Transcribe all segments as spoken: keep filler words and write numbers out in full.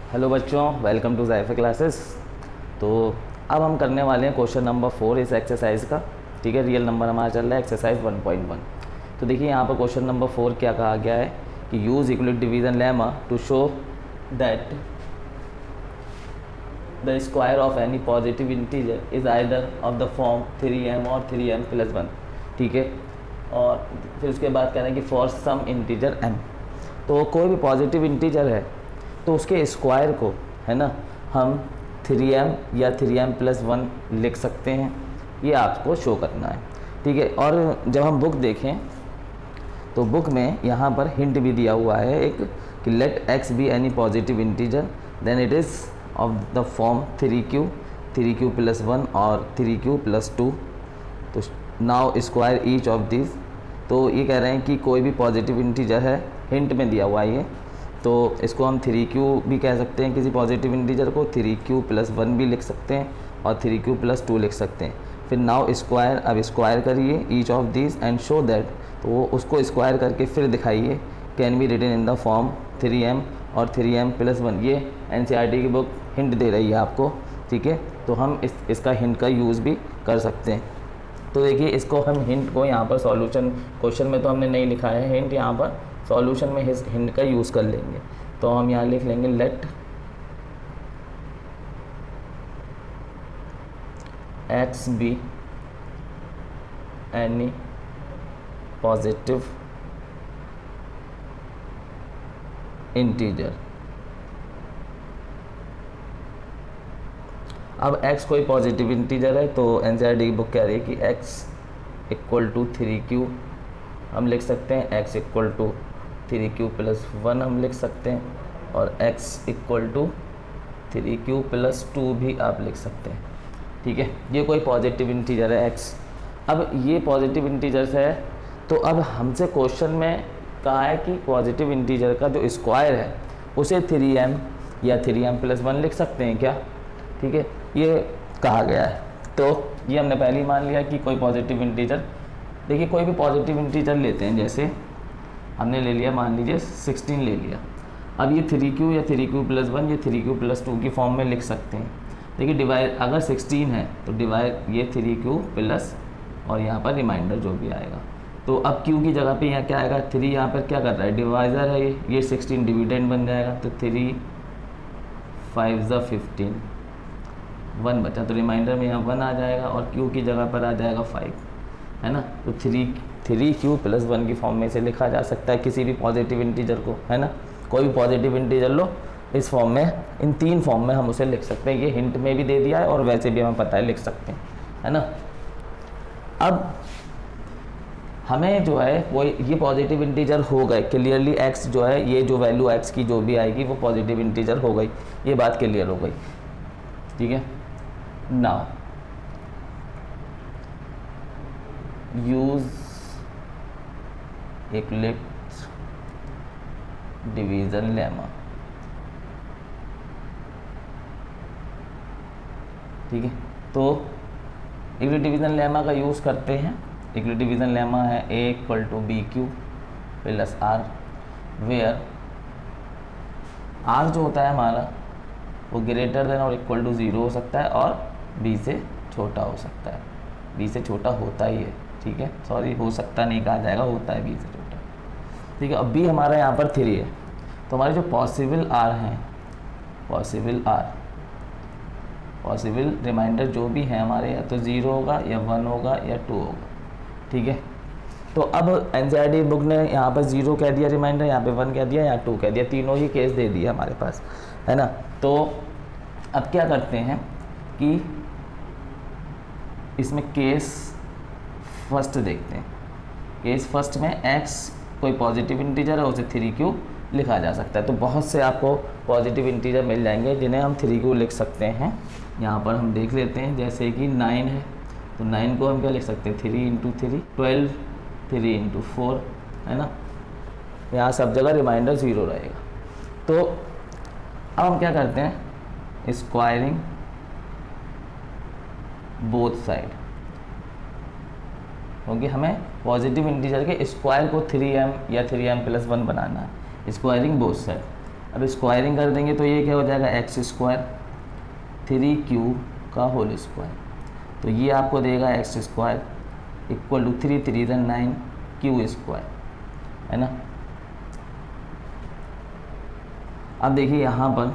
Hello बच्चों, welcome to ज़ायफा classes. तो अब हम करने वाले हैं क्वेश्चन नंबर फोर इस एक्सरसाइज का। ठीक है, रियल नंबर हमारा चल रहा है एक्सरसाइज वन पॉइंट वन। तो देखिए यहाँ पर क्वेश्चन नंबर फोर क्या कहा गया है कि use Euclid division lemma to show that the square of any positive integer is either of the form three m और थ्री एम प्लस वन। ठीक है, और फिर उसके बाद कह रहे हैं कि फॉर सम इंटीजर एम, तो कोई भी पॉजिटिव इंटीजर है तो उसके स्क्वायर को, है ना, हम थ्री एम या थ्री एम प्लस वन लिख सकते हैं। ये आपको शो करना है। ठीक है, और जब हम बुक देखें तो बुक में यहाँ पर हिंट भी दिया हुआ है एक कि let x be any positive integer then it is of the form three q three q plus one और थ्री क्यू प्लस टू। तो now square each of this. तो ये कह रहे हैं कि कोई भी पॉजिटिव इंटीजर है, हिंट में दिया हुआ है ये, तो इसको हम थ्री क्यू भी कह सकते हैं, किसी पॉजिटिव इंटीजर को थ्री क्यू प्लस वन भी लिख सकते हैं और थ्री क्यू प्लस टू लिख सकते हैं। फिर नाउ स्क्वायर, अब स्क्वायर करिए each of this and show that, तो वो उसको स्क्वायर करके फिर दिखाइए can be written in the form three m और थ्री एम प्लस वन। ये एन सी आर टी की बुक हिंट दे रही है आपको। ठीक है, तो हम इस इसका हिंट का यूज़ भी कर सकते हैं। तो देखिए इसको हम हिंट को यहाँ पर सॉल्यूशन, क्वेश्चन में तो हमने नहीं लिखा है हिंट, यहाँ पर सॉल्यूशन में इस हिंट का यूज़ कर लेंगे। तो हम यहाँ लिख लेंगे let x be any positive integer. अब x कोई पॉजिटिव इंटीजर है तो एन सी आर टी की बुक कह रही है कि x equal to three q हम लिख सकते हैं, x equal to three q plus one हम लिख सकते हैं, और x equal to three q plus two भी आप लिख सकते हैं। ठीक है, ये कोई पॉजिटिव इंटीजर है x। अब ये पॉजिटिव इंटीजर्स है, तो अब हमसे क्वेश्चन में कहा है कि पॉजिटिव इंटीजर का जो स्क्वायर है उसे थ्री एम या थ्री एम प्लस वन लिख सकते हैं क्या। ठीक है, ये कहा गया है। तो ये हमने पहले ही मान लिया कि कोई पॉजिटिव इंटीजर, देखिए कोई भी पॉजिटिव इंटीजर लेते हैं, जैसे हमने ले लिया, मान लीजिए सिक्सटीन ले लिया। अब ये थ्री क्यू या थ्री क्यू प्लस वन, ये थ्री क्यू प्लस टू की फॉर्म में लिख सकते हैं। देखिए डिवाइड, अगर सिक्सटीन है तो डिवाइड ये थ्री क्यू प्लस और यहाँ पर रिमाइंडर जो भी आएगा। तो अब क्यू की जगह पे यहाँ क्या आएगा, थ्री यहाँ पर क्या कर रहा है, डिवाइजर है ये ये सिक्सटीन डिविडेंड बन जाएगा। तो थ्री फाइव ज़ा फिफ्टीन, वन बचा तो रिमाइंडर में यहाँ वन आ जाएगा और क्यू की जगह पर आ जाएगा फाइव, है ना। तो three three q plus one की फॉर्म में से लिखा जा सकता है किसी भी पॉजिटिव इंटीजर को, है ना। कोई भी पॉजिटिव इंटीजर लो, इस फॉर्म में, इन तीन फॉर्म में हम उसे लिख सकते हैं। ये हिंट में भी दे दिया है और वैसे भी हमें पता है लिख सकते हैं, है ना। अब हमें जो है वो ये पॉजिटिव इंटीजर हो गए क्लियरली, एक्स जो है ये जो वैल्यू एक्स की जो भी आएगी वो पॉजिटिव इंटीजर हो गई, ये बात क्लियर हो गई। ठीक है, now use Euclid division lemma. ठीक है, तो यूक्लिड डिवीजन लेमा का यूज़ करते हैं। यूक्लिड डिवीजन लेमा है a equal to b q plus r, where r जो होता है हमारा वो ग्रेटर देन और इक्वल टू ज़ीरो हो सकता है और बी से छोटा हो सकता है। बी से छोटा होता ही है, ठीक है, सॉरी हो सकता नहीं कहा जाएगा, होता है बी से छोटा। ठीक है, अब बी हमारा यहाँ पर थ्री है, तो हमारे जो पॉसिबल आर हैं, पॉसिबल आर पॉसिबल रिमाइंडर जो भी है हमारे, या तो ज़ीरो होगा या वन होगा या टू होगा। ठीक है, तो अब N C R T book ने यहाँ पर ज़ीरो कह दिया रिमाइंडर, यहाँ पे वन कह दिया, यहाँ टू कह दिया, तीनों ही केस दे दिए हमारे पास, है ना। तो अब क्या करते हैं कि इसमें केस फर्स्ट देखते हैं। केस फर्स्ट में x कोई पॉजिटिव इंटीजर है, उसे थ्री क्यू लिखा जा सकता है। तो बहुत से आपको पॉजिटिव इंटीजर मिल जाएंगे जिन्हें हम थ्री क्यू लिख सकते हैं। यहाँ पर हम देख लेते हैं, जैसे कि नाइन है तो नाइन को हम क्या लिख सकते हैं, three into three, twelve three into four, है ना। यहाँ सब जगह रिमाइंडर ज़ीरो रहेगा। तो अब हम क्या करते हैं, स्क्वायरिंग बोथ साइड, क्योंकि हमें पॉजिटिव इंटीजर के स्क्वायर को थ्री एम या थ्री एम प्लस वन बनाना है। स्क्वायरिंग बोथ साइड, अब स्क्वायरिंग कर देंगे तो ये क्या हो जाएगा एक्स स्क्वायर थ्री क्यू का होल स्क्वायर, तो ये आपको देगा x square equal to three three than nine q square, है ना। अब देखिए यहाँ पर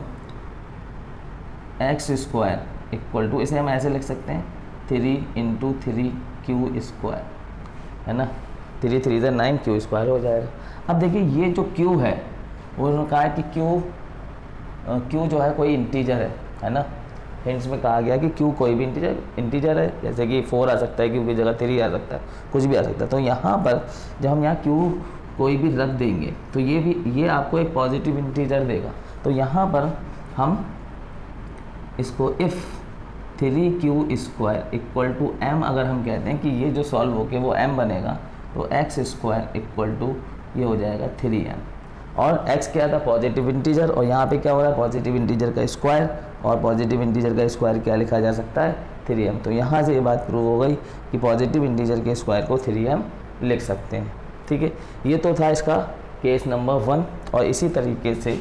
एक्स स्क्वायर इक्वल टू, इसे हम ऐसे लिख सकते हैं three into three q square, है ना, three three than nine q square हो जाएगा। अब देखिए ये जो क्यू है वो उन्होंने कहा है कि क्यू क्यू जो है कोई इंटीजर है, है ना। हिंट्स में कहा गया कि क्यू कोई भी इंटीजर इंटीजर है, जैसे कि फोर आ सकता है, क्यू की जगह थ्री आ सकता है, कुछ भी आ सकता है। तो यहाँ पर जब हम यहाँ क्यू कोई भी रख देंगे तो ये भी ये आपको एक पॉजिटिव इंटीजर देगा। तो यहाँ पर हम इसको if three q square equal to m अगर हम कहते हैं कि ये जो सॉल्व होके वो एम बनेगा, तो एक्स स्क्वायर इक्वल टू ये हो जाएगा थ्री एम, और x क्या था पॉजिटिव इंटीजर, और यहाँ पे क्या हो रहा है पॉजिटिव इंटीजर का स्क्वायर, और पॉजिटिव इंटीजर का स्क्वायर क्या लिखा जा सकता है थ्री एम। तो यहाँ से ये बात प्रूव हो गई कि पॉजिटिव इंटीजर के स्क्वायर को थ्री एम लिख सकते हैं। ठीक है, ये तो था इसका केस नंबर वन, और इसी तरीके से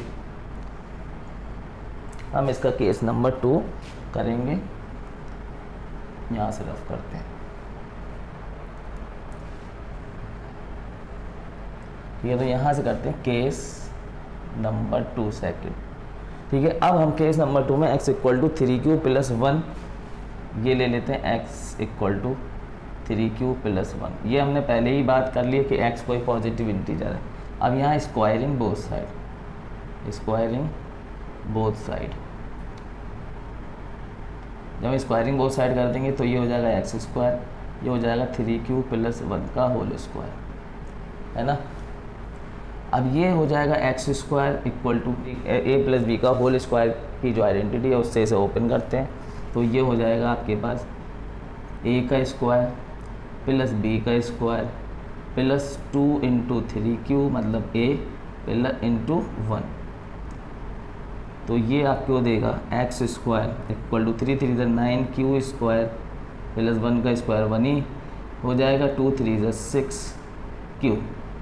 हम इसका केस नंबर टू करेंगे। यहाँ से रफ करते हैं, ये तो यहाँ से करते हैं केस नंबर टू सेकेंड। ठीक है, अब हम केस नंबर टू में x equal to three q plus one ये ले लेते हैं, x equal to three q plus one. ये हमने पहले ही बात कर ली है कि x कोई पॉजिटिव इंटीजर है। अब यहाँ squaring both side, squaring both side, जब हम स्क्वायरिंग बोथ साइड कर देंगे तो ये हो जाएगा एक्स स्क्वायर, ये हो जाएगा थ्री क्यू प्लस वन का होल स्क्वायर, है ना। अब ये हो जाएगा x square equal to a plus b का होल स्क्वायर की जो आइडेंटिटी है उससे इसे ओपन करते हैं, तो ये हो जाएगा आपके पास ए का स्क्वायर प्लस बी का square plus two into three q मतलब ए प्लस इंटू वन, तो ये आपको देगा x square equal to three three ज़ा nine q square plus one का स्क्वायर वन ही हो जाएगा, टू थ्री ज़ा सिक्स क्यू।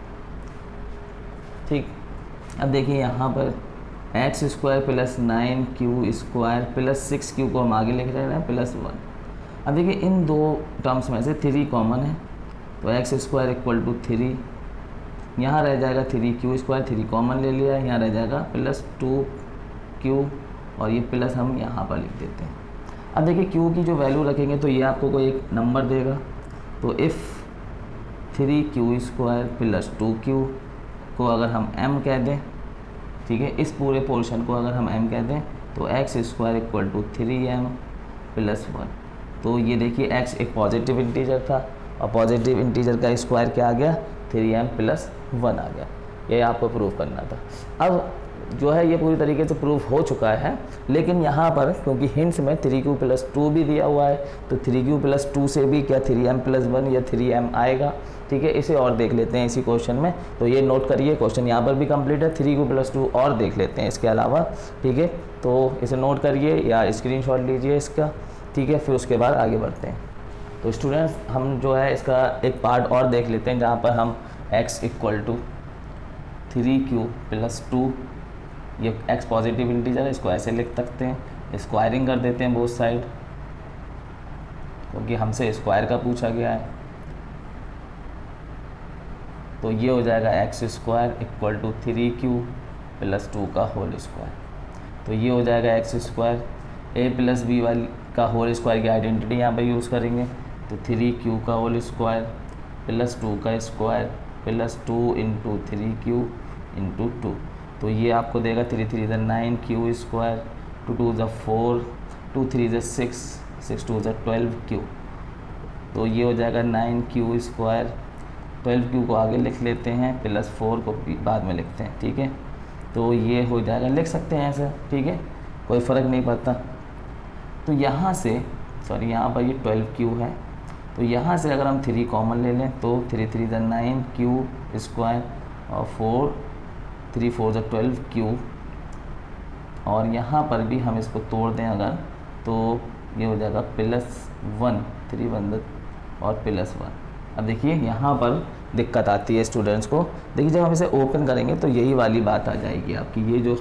ठीक, अब देखिए यहाँ पर x square plus nine q square plus six q को हम आगे लिख रहे हैं प्लस वन। अब देखिए इन दो टर्म्स में से थ्री कॉमन है, तो x square equal to three, यहाँ रह जाएगा three q square, three common ले लिया है, यहाँ रह जाएगा प्लस टू क्यू, और ये प्लस हम यहाँ पर लिख देते हैं। अब देखिए क्यू की जो वैल्यू रखेंगे तो ये आपको कोई एक नंबर देगा, तो if three q square plus two q को अगर हम m कह दें, ठीक है, इस पूरे पोर्शन को अगर हम m कह दें तो x square equal to three m plus one. तो ये देखिए x एक पॉजिटिव इंटीजर था और पॉजिटिव इंटीजर का स्क्वायर क्या आ गया थ्री एम प्लस वन आ गया, ये आपको प्रूव करना था। अब जो है ये पूरी तरीके से प्रूफ हो चुका है, लेकिन यहाँ पर क्योंकि हिंट्स में थ्री क्यू प्लस टू भी दिया हुआ है तो थ्री क्यू प्लस टू से भी क्या थ्री एम प्लस वन या थ्री एम आएगा। ठीक है, इसे और देख लेते हैं इसी क्वेश्चन में, तो ये नोट करिए क्वेश्चन यहाँ पर भी कंप्लीट है, थ्री क्यू प्लस टू और देख लेते हैं इसके अलावा। ठीक है, तो इसे नोट करिए या स्क्रीनशॉट लीजिए इसका, ठीक है, फिर उसके बाद आगे बढ़ते हैं। तो स्टूडेंट्स हम जो है इसका एक पार्ट और देख लेते हैं जहाँ पर हम x equal to three q plus two, ये x पॉजिटिव इंटीजर है, इसको ऐसे लिख सकते हैं, स्क्वायरिंग कर देते हैं बोथ साइड क्योंकि हमसे स्क्वायर का पूछा गया है। तो ये हो जाएगा x square equal to three q plus two का होल स्क्वायर, तो ये हो जाएगा x square a plus b वाली का होल स्क्वायर की आइडेंटिटी यहाँ पर यूज़ करेंगे, तो थ्री क्यू का होल स्क्वायर प्लस टू का square plus two into three q into two, तो ये आपको देगा थ्री थ्री ज़ा nine q square, two two ज़ा फोर, टू थ्री ज़ा सिक्स, सिक्स टू ज़ा ट्वेल्व क्यू, तो ये हो जाएगा nine q square, twelve q को आगे लिख लेते हैं प्लस फोर को बाद में लिखते हैं। ठीक है, तो ये हो जाएगा, लिख सकते हैं ऐसा, ठीक है, कोई फ़र्क नहीं पड़ता। तो यहाँ से सॉरी यहाँ पर ये ट्वेल्व क्यू है, तो यहाँ से अगर हम थ्री कॉमन ले लें तो थ्री थ्री ज़ा नाइन क्यू स्क्वायर और फोर थ्री फोर ज़ा ट्वेल्व क्यू, और यहाँ पर भी हम इसको तोड़ दें अगर तो ये हो जाएगा प्लस वन, थ्री वन और प्लस वन। अब देखिए यहाँ पर दिक्कत आती है स्टूडेंट्स को, देखिए जब हम इसे ओपन करेंगे तो यही वाली बात आ जाएगी आपकी, ये जो है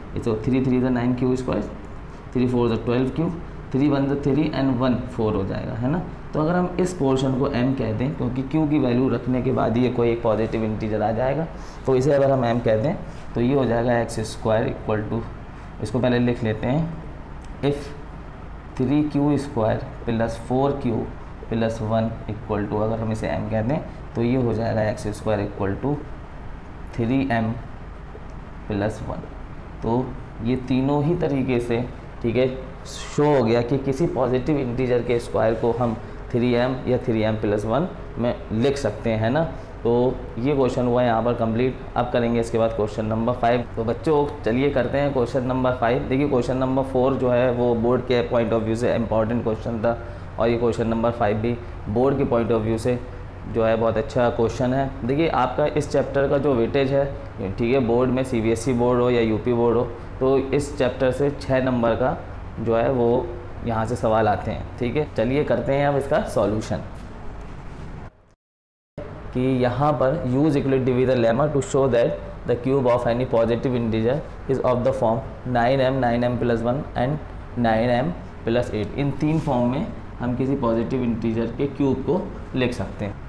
इसे थ्री थ्री ज़ा nine q square, three four ज़ा ट्वेल्व क्यू, थ्री वन ज़ा थ्री एंड वन फोर हो जाएगा, है ना। तो अगर हम इस पोर्शन को m कह दें, क्योंकि q की वैल्यू रखने के बाद ये कोई एक पॉजिटिव इंटीजर आ जाएगा, तो इसे अगर हम m कह दें तो ये हो जाएगा एक्स स्क्वायर इक्वल टू, इसको पहले लिख लेते हैं, if three q square plus four q plus one equal to, अगर हम इसे m कह दें तो ये हो जाएगा x square equal to three m plus one. तो ये तीनों ही तरीके से, ठीक है, शो हो गया कि किसी पॉजिटिव इंटीजर के स्क्वायर को हम थ्री एम या थ्री एम प्लस वन में लिख सकते हैं, ना। तो ये क्वेश्चन हुआ यहाँ पर कंप्लीट। अब करेंगे इसके बाद क्वेश्चन नंबर फाइव। तो बच्चों चलिए करते हैं क्वेश्चन नंबर फाइव। देखिए क्वेश्चन नंबर फोर जो है वो बोर्ड के पॉइंट ऑफ व्यू से इम्पॉर्टेंट क्वेश्चन था, और ये क्वेश्चन नंबर फाइव भी बोर्ड के पॉइंट ऑफ व्यू से जो है बहुत अच्छा क्वेश्चन है। देखिए आपका इस चैप्टर का जो वेटेज है, ठीक है, बोर्ड में C B S E board हो या यू पी बोर्ड हो, तो इस चैप्टर से छः नंबर का जो है वो यहाँ से सवाल आते हैं, ठीक है। चलिए करते हैं अब इसका सॉल्यूशन। कि यहाँ पर use equality division lemma to show that the cube of any positive integer is of the form nine m, nine M plus one and nine M plus eight. इन तीन फॉर्म में हम किसी पॉजिटिव इंटीजर के cube को लिख सकते हैं।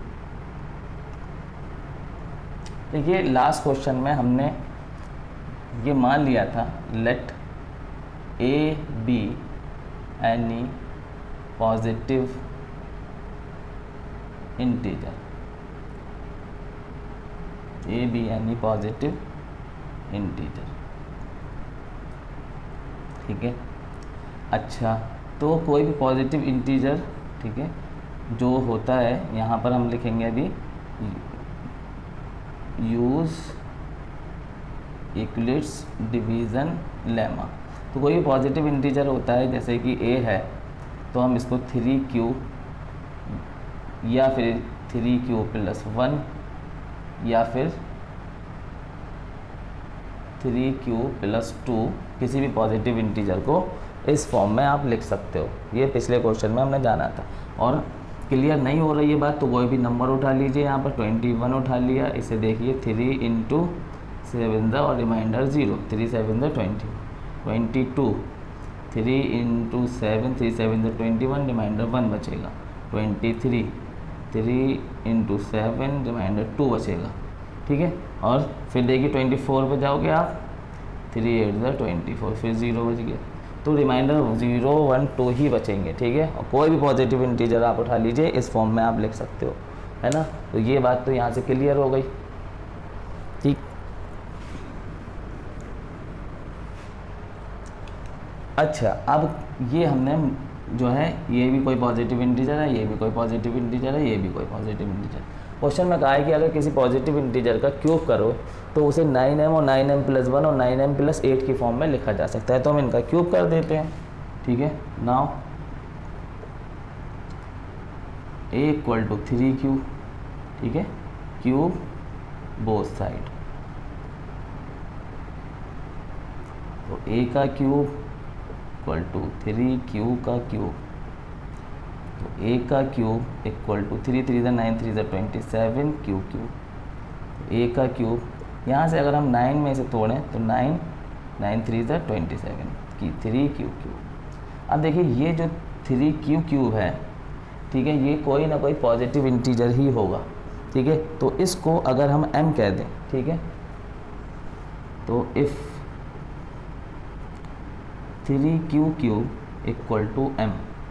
देखिए लास्ट क्वेश्चन में हमने ये मान लिया था, let a be any positive integer, a be any positive integer, ठीक है। अच्छा, तो कोई भी पॉजिटिव इंटीजर, ठीक है, जो होता है यहाँ पर हम लिखेंगे अभी यूज इक्वलिट्स डिवीज़न लेमा। तो कोई भी पॉजिटिव इंटीजर होता है, जैसे कि a है, तो हम इसको थ्री क्यू या फिर थ्री क्यू प्लस वन या फिर थ्री क्यू प्लस टू, किसी भी पॉजिटिव इंटीजर को इस फॉर्म में आप लिख सकते हो। ये पिछले क्वेश्चन में हमने जाना था। और क्लियर नहीं हो रही है बात तो कोई भी नंबर उठा लीजिए, यहाँ पर ट्वेंटी वन उठा लिया, इसे देखिए थ्री इंटू सेवन द और रिमाइंडर ज़ीरो, थ्री सेवन द twenty, twenty two, three into seven, three seven द ट्वेंटी वन, रिमाइंडर वन बचेगा, twenty three, three into seven, remainder two बचेगा, ठीक है। और फिर देखिए ट्वेंटी फोर पर जाओगे आप, थ्री एट द ट्वेंटी फोर, फिर ज़ीरो बच गया, तो रिमाइंडर ज़ीरो वन टू ही बचेंगे, ठीक है। और कोई भी पॉजिटिव इंटीजर आप उठा लीजिए, इस फॉर्म में आप लिख सकते हो, है ना। तो ये बात तो यहाँ से क्लियर हो गई, ठीक। अच्छा, अब ये हमने जो है, ये भी कोई पॉजिटिव इंटीजर है, ये भी कोई पॉजिटिव इंटीजर है, ये भी कोई पॉजिटिव इंटीजर। क्वेश्चन में कहा है कि अगर किसी पॉजिटिव इंटीजर का क्यूब करो तो उसे नाइन एम और नाइन एम प्लस वन और नाइन एम प्लस एट की फॉर्म में लिखा जा सकता है। तो हम इनका क्यूब कर देते हैं, ठीक है। Now a equal to three q, ठीक है, क्यूब बोथ साइड। तो ए का cube equal to three q का क्यूब, तो ए का cube equal to three three ज़ा नाइन, थ्री ज़ा twenty seven q cube. A का क्यूब यहाँ से अगर हम नाइन में से तोड़ें तो नाइन, नाइन थ्री ज़ा ट्वेंटी सेवन की थ्री क्यू क्यूब। अब देखिए ये जो थ्री क्यू क्यूब है, ठीक है, ये कोई ना कोई पॉजिटिव इंटीजर ही होगा, ठीक है। तो इसको अगर हम m कह दें, ठीक है, तो if three q cube equal to m,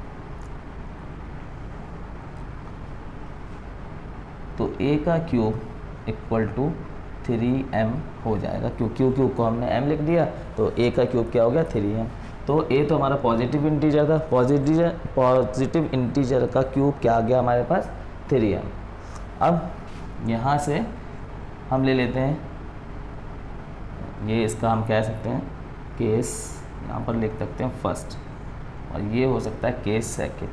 तो a का cube equal to three m हो जाएगा। क्यों क्यू क्यूब को हमने m लिख दिया, तो a का क्यूब क्या हो गया थ्री एम। तो a तो हमारा पॉजिटिव इंटीजर था, पॉजिटिव पॉजिटिव इंटीजर का क्यूब क्या आ गया हमारे पास थ्री एम। अब यहाँ से हम ले लेते हैं, ये इसका हम कह सकते हैं केस, यहाँ पर लिख सकते हैं फर्स्ट, और ये हो सकता है case second.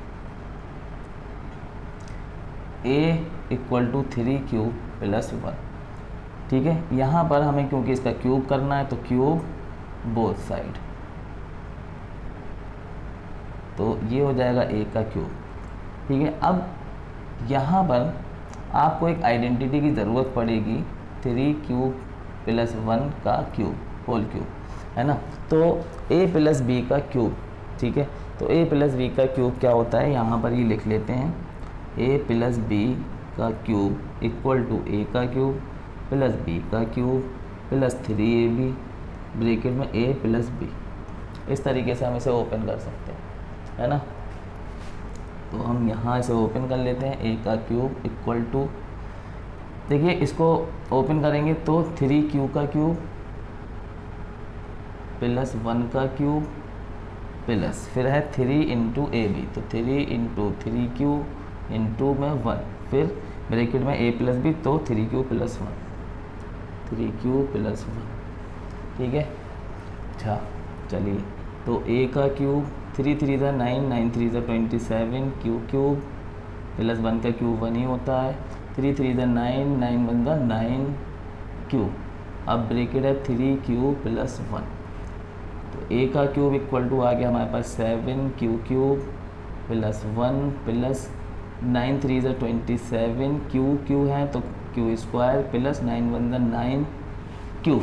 a equal to three cube plus one, ठीक है। यहाँ पर हमें क्योंकि इसका क्यूब करना है तो क्यूब बोथ साइड, तो ये हो जाएगा a का क्यूब, ठीक है। अब यहाँ पर आपको एक आइडेंटिटी की ज़रूरत पड़ेगी, थ्री क्यूब प्लस वन का क्यूब होल क्यूब, है ना। तो ए प्लस बी का क्यूब, ठीक है, तो ए प्लस बी का क्यूब क्या होता है, यहाँ पर ये लिख लेते हैं, ए प्लस बी का क्यूब इक्वल टू ए का क्यूब प्लस बी का cube plus three a b bracket में ए प्लस बी। इस तरीके से हम इसे ओपन कर सकते हैं, है ना। तो हम यहाँ इसे ओपन कर लेते हैं, ए का क्यूब इक्वल टू, देखिए इसको ओपन करेंगे तो थ्री क्यू का क्यूब प्लस वन का क्यूब प्लस फिर है थ्री इंटू ए बी, तो three into three q into में वन, फिर ब्रैकेट में ए प्लस बी, तो three q plus one, three q plus one, ठीक है। अच्छा चलिए, तो ए का क्यूब थ्री थ्री ज़ा नाइन, नाइन थ्री ज़ा twenty seven, q cube plus one का क्यूब वन ही होता है, थ्री थ्री ज़ा नाइन, नाइन वन ज़ा नाइन क्यूब, अब ब्रैकेट है थ्री क्यू प्लस वन, तो ए का क्यूब इक्वल टू आ गया हमारे पास seven q cube plus one plus nine three ज़ा ट्वेंटी सेवन, क्यू क्यू है तो q square plus nine one ज़ा नाइन क्यू।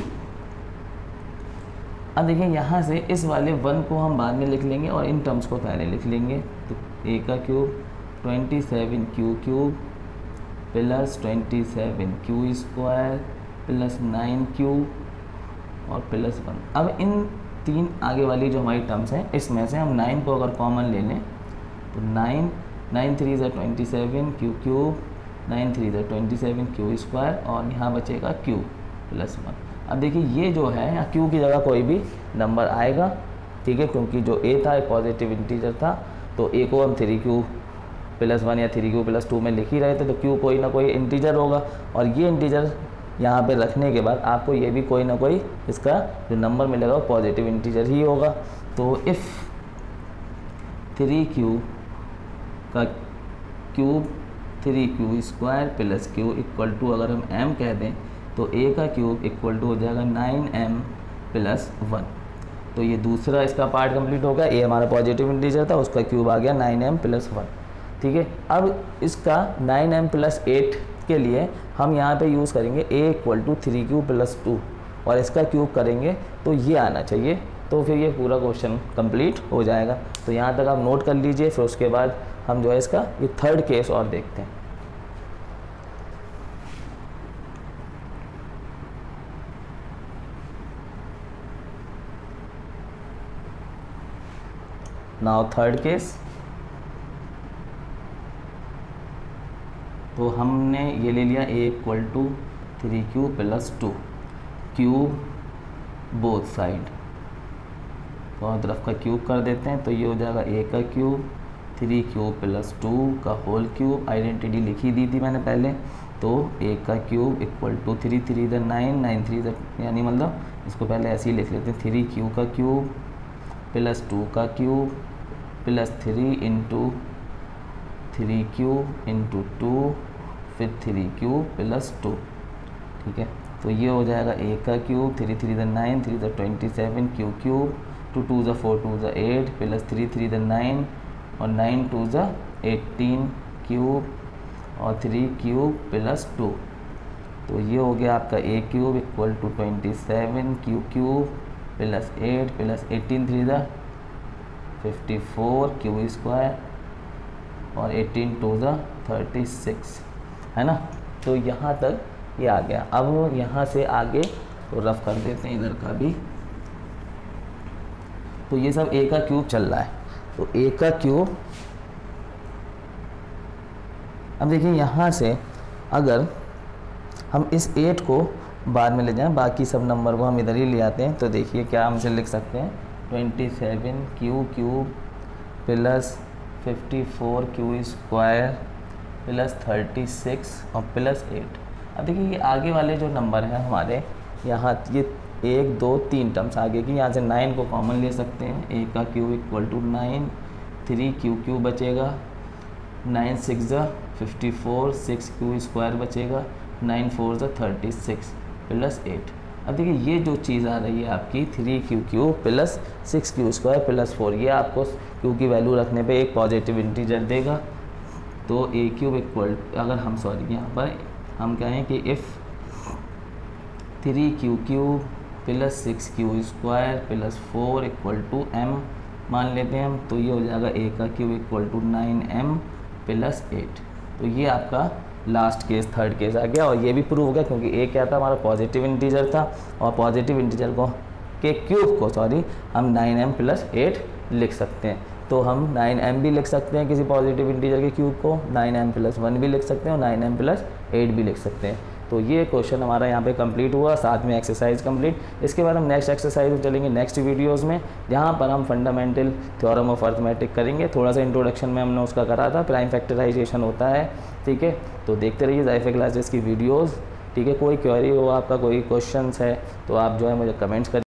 अब देखिए यहाँ से इस वाले वन को हम बाद में लिख लेंगे और इन टर्म्स को पहले लिख लेंगे, तो ए का cube twenty seven q cube plus twenty seven q square plus nine q और प्लस वन। अब इन तीन आगे वाली जो हमारी टर्म्स हैं इसमें से हम नाइन को अगर कॉमन ले लें तो नाइन, नाइन थ्री ज़ा twenty seven q cube, nine three ज़ा ट्वेंटी सेवन क्यू स्क्वायर और यहाँ बचेगा क्यू प्लस वन। अब देखिए ये जो है यहाँ क्यू की जगह कोई भी नंबर आएगा, ठीक है, क्योंकि जो ए था एक पॉजिटिव इंटीजर था, तो ए को हम थ्री क्यू प्लस वन या थ्री क्यू प्लस टू में लिख ही रहे थे, तो क्यू कोई ना कोई इंटीजर होगा और ये इंटीजर यहाँ पे रखने के बाद आपको ये भी कोई ना कोई इसका जो नंबर मिलेगा वो पॉजिटिव इंटीजर ही होगा। तो इफ़ थ्री क्यू का cube three q square plus q equal to अगर हम m कह दें तो a का क्यूब इक्वल टू हो जाएगा नाइन एम प्लस वन। तो ये दूसरा इसका पार्ट कंप्लीट हो गया, a हमारा पॉजिटिव इंटीजर था, उसका क्यूब आ गया नाइन एम प्लस वन, ठीक है। अब इसका नाइन एम प्लस एट के लिए हम यहाँ पे यूज़ करेंगे a equal to three q plus two और इसका क्यूब करेंगे तो ये आना चाहिए, तो फिर ये पूरा क्वेश्चन कंप्लीट हो जाएगा। तो यहाँ तक आप नोट कर लीजिए, फिर उसके बाद हम जो है इसका ये थर्ड केस और देखते हैं। नाउ थर्ड केस, तो हमने ये ले लिया a equal to three q plus two, cube both side, दोनों तरफ का क्यूब कर देते हैं, तो ये हो जाएगा a का cube three q plus two का होल क्यूब, आइडेंटिटी लिखी दी थी मैंने पहले, तो a का cube equal to three three ज़ा नाइन, नाइन थ्री ज़ा यानी मतलब इसको पहले ऐसे ही लिख लेते हैं, थ्री क्यू का क्यूब प्लस टू का cube plus three into three q into two फिर थ्री क्यू प्लस टू, ठीक है। तो ये हो जाएगा a का क्यूब थ्री थ्री ज़ा नाइन, थ्री ज़ा twenty seven q cube, two two ज़ा फोर, टू ज़ा एट प्लस थ्री थ्री ज़ा नाइन और नाइन टू ज़ा एटीन क्यूब और थ्री क्यूब प्लस टू। तो ये हो गया आपका a cube equal to twenty seven q cube plus eight plus eighteen three ज़ा फिफ्टी फोर क्यू स्क्वायर और एटीन टू ज़ा थर्टी सिक्स, है ना। तो यहाँ तक ये आ गया। अब यहाँ से आगे तो रफ कर देते हैं इधर का भी, तो ये सब a का क्यूब चल रहा है, तो a का क्यूब, अब देखिए यहाँ से अगर हम इस एट को बाद में ले जाएं, बाकी सब नंबर को हम इधर ही ले आते हैं, तो देखिए क्या हमसे लिख सकते हैं, twenty seven q cube plus fifty four q square plus thirty six और प्लस एट। अब देखिए ये आगे वाले जो नंबर हैं हमारे यहाँ, ये एक दो तीन टर्म्स आगे की, यहाँ से नाइन को कॉमन ले सकते हैं, a का cube equal to nine, three q cube बचेगा, नाइन सिक्स ज़ा fifty four, six q square बचेगा, नाइन फोर ज़ा थर्टी सिक्स प्लस एट। अब देखिए ये जो चीज़ आ रही है आपकी three q cube plus six q square plus four, ये आपको क्यू की वैल्यू रखने पे एक पॉजिटिव इंटीजर देगा। तो a क्यूब इक्वल, अगर हम सॉरी यहाँ पर हम कहें कि if three q cube plus six q square plus four equal to M मान लेते हैं हम, तो ये हो जाएगा ए का cube equal to nine M plus eight. तो ये आपका लास्ट केस थर्ड केस आ गया, और ये भी प्रूव हो गया क्योंकि ए क्या था, हमारा पॉजिटिव इंटीजर था, और पॉजिटिव इंटीजर को के क्यूब को सॉरी हम नाइन एम प्लस एट लिख सकते हैं। तो हम नाइन एम भी लिख सकते हैं किसी पॉजिटिव इंटीजर के क्यूब को, नाइन एम प्लस वन भी लिख सकते हैं और नाइन एम प्लस एट भी लिख सकते हैं। तो ये क्वेश्चन हमारा यहाँ पे कंप्लीट हुआ, साथ में एक्सरसाइज कंप्लीट। इसके बाद हम नेक्स्ट एक्सरसाइज में चलेंगे नेक्स्ट वीडियोस में, जहाँ पर हम फंडामेंटल थ्योरम ऑफ अर्थमेटिक करेंगे। थोड़ा सा इंट्रोडक्शन में हमने उसका करा था, प्राइम फैक्टराइजेशन होता है, ठीक है। तो देखते रहिए ज़ाइफे क्लासेस की वीडियोज़, ठीक है। कोई क्वेरी हो आपका, कोई क्वेश्चंस है तो आप जो है मुझे कमेंट्स करिए।